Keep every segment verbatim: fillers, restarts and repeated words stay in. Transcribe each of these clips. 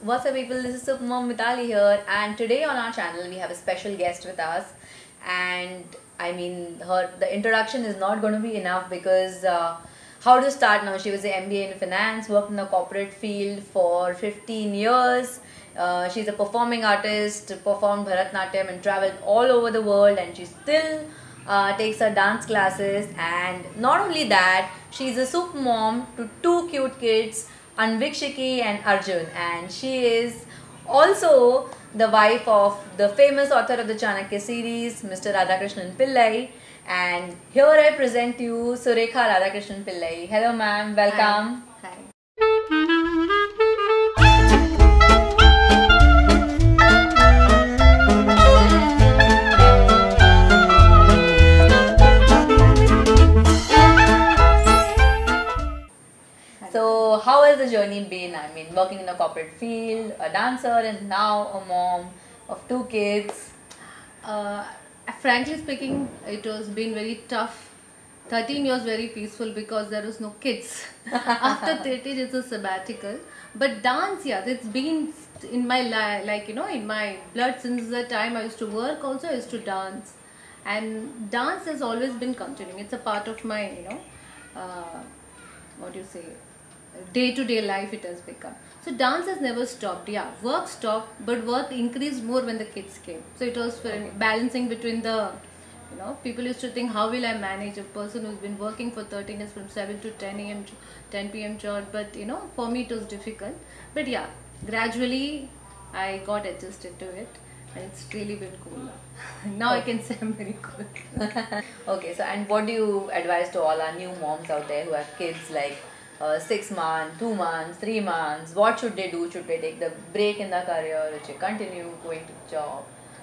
What's up people, this is Super Mom Mitali here, and today on our channel we have a special guest with us. And I mean, her the introduction is not going to be enough because uh, how to start now? She was an M B A in finance, worked in the corporate field for fifteen years. Uh, she's a performing artist, performed Bharatnatyam and traveled all over the world, and she still uh, takes her dance classes. And not only that, she's a super mom to two cute kids, Anvikshiki and Arjun, and she is also the wife of the famous author of the Chanakya series, Mister Radhakrishnan Pillai. And here I present you Surekha Radhakrishnan Pillai. Hello ma'am, welcome. Hi. Hi. So how has the journey been? I mean, working in a corporate field, a dancer, and now a mom of two kids. Uh, frankly speaking, it was been very tough. thirteen years very peaceful because there was no kids. After thirteen, it's a sabbatical. But dance, yeah, it's been in my life, like, you know, in my blood since the time I used to work also, I used to dance. And dance has always been continuing. It's a part of my, you know, uh, what do you say, day-to-day life it has become. So dance has never stopped. Yeah, work stopped, but work increased more when the kids came. So it was for balancing between the, you know, people used to think, how will I manage a person who's been working for thirteen years from seven to ten a m ten p m job. But you know, for me it was difficult. But yeah, gradually I got adjusted to it, and it's really been cool. Now I can say I'm very cool. Okay, so and what do you advise to all our new moms out there who have kids like uh, six months, two months, three months? What should they do? Should they take the break in their career? Or should they continue going to job?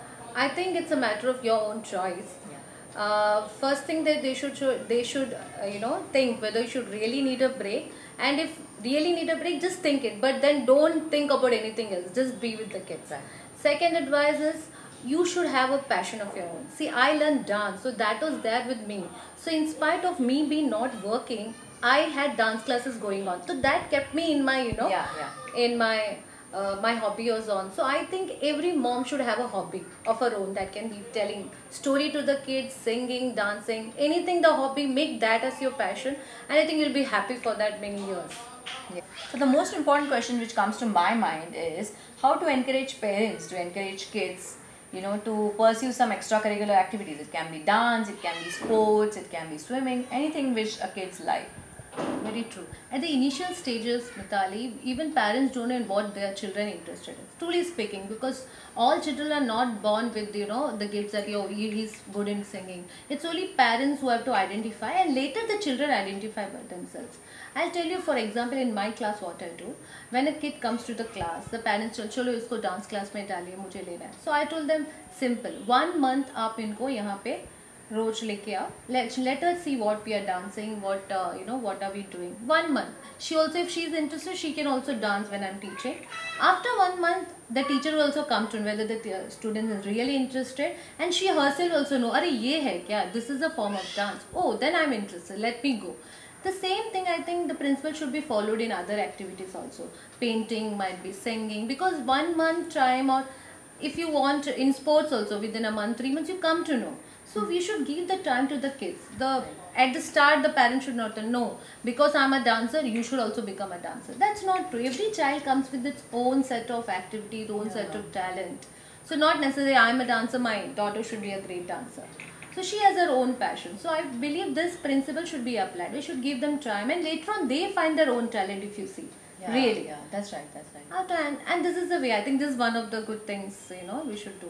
I think it's a matter of your own choice. Yeah. Uh, first thing that they should should they should uh, you know think whether you should really need a break, and if really need a break, just think it. But then don't think about anything else. Just be with the kids. Right. Second advice is you should have a passion of your own. See, I learned dance, so that was there with me. So in spite of me being not working, I had dance classes going on. So that kept me in my, you know, Yeah, yeah. in my uh, my hobby was on. So I think every mom should have a hobby of her own that can be telling story to the kids, singing, dancing, anything the hobby, make that as your passion, and I think you'll be happy for that many years. Yeah. So the most important question which comes to my mind is how to encourage parents to encourage kids, you know, to pursue some extracurricular activities. It can be dance, it can be sports, it can be swimming, anything which a kid's like. Very true. At the initial stages, Mitali, even parents don't know in what their children are interested in. Truly speaking, because all children are not born with, you know, the gifts that, oh, he, he's good in singing. It's only parents who have to identify, and later the children identify by themselves. I'll tell you, for example, in my class what I do. When a kid comes to the class, the parents tell, chalo isko dance class mein डालिए, मुझे लेना है. So I told them, simple. One month आप इनको यहाँ पे रोज लेके आओ. Let let us see what we are dancing, what uh, you know, what are we doing. One month. She also, if she is interested, she can also dance when I'm teaching. After one month, the teacher will also come to know whether the student is really interested, and she herself also know, अरे ये है क्या? This is a form of dance. Oh, then I'm interested. Let me go. The same thing, I think the principle should be followed in other activities also. Painting, might be singing, because one month time, or if you want in sports also, within a month, three months, you come to know. So we should give the time to the kids. The at the start, the parents should not know, because I'm a dancer, you should also become a dancer. That's not true. Every child comes with its own set of activities, own yeah. set of talent. So not necessarily I'm a dancer, my daughter should be a great dancer. So she has her own passion. So I believe this principle should be applied. We should give them time, and later on they find their own talent, if you see. Yeah, really. Yeah, that's right, that's right. After, and, and this is the way. I think this is one of the good things, you know, we should do.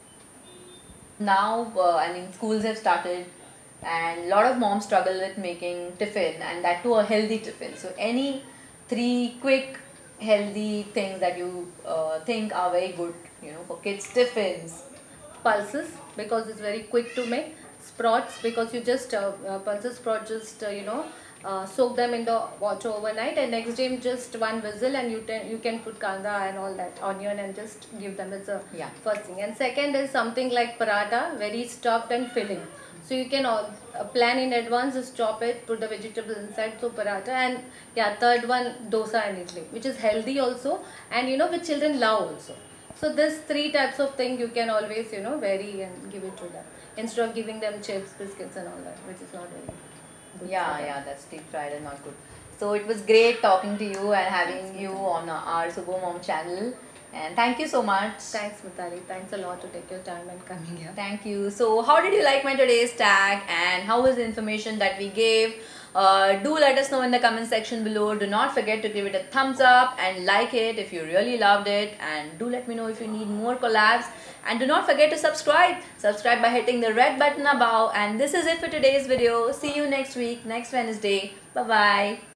Now, uh, I mean, schools have started, and a lot of moms struggle with making tiffin, and that too a healthy tiffin. So any three quick, healthy things that you uh, think are very good, you know, for kids' tiffins? Pulses, because it's very quick to make. Sprouts, because you just uh, uh, pulses sprout, just uh, you know, uh, soak them in the water overnight, and next day just one whistle, and you can you can put kanda and all that, onion, and just give them. It's a yeah. first thing. And second is something like paratha, very stuffed and filling. So you can all, uh, plan in advance, just chop it, put the vegetables inside, so paratha. And yeah, third one, dosa and idli, which is healthy also, and you know, which children love also. So this three types of thing you can always, you know, vary and give it to them, instead of giving them chips, biscuits and all that, which is not very good. Yeah, yeah, that's deep fried and not good. So it was great talking to you and having you on our Super Mom channel. And thank you so much. Thanks, Mithali. Thanks a lot to take your time and coming here. Thank you. So how did you like my today's tag, and how was the information that we gave? Uh, do let us know in the comment section below. Do not forget to give it a thumbs up and like it if you really loved it, and do let me know if you need more collabs, and do not forget to subscribe. Subscribe by hitting the red button above. And this is it for today's video. See you next week, next Wednesday. Bye bye.